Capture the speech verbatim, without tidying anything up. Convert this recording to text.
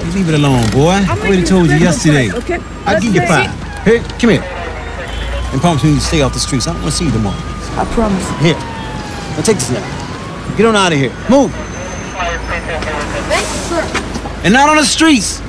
You leave it alone, boy. I already told you yesterday. Okay. I'll give you five. Here, come here. And promise me you stay off the streets. I don't want to see you tomorrow. I promise. Here. Now take this now. Get on out of here. Move. Thanks, sir. And not on the streets.